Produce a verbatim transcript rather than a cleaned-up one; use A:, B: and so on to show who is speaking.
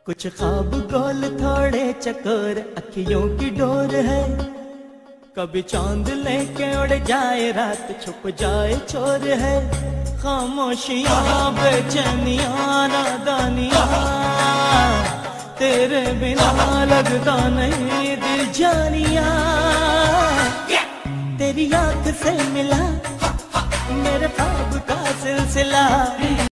A: कुछ ख्वाब गोल थोड़े चकोर अखियों की डोर है। कभी चांद लेके उड़ जाए रात छुप जाए चोर है। खामोशियां बेचैनियां नादानियां तेरे बिना लगता नहीं दिल जानिया। तेरी आंख से मिला मेरे ख्वाब का सिलसिला।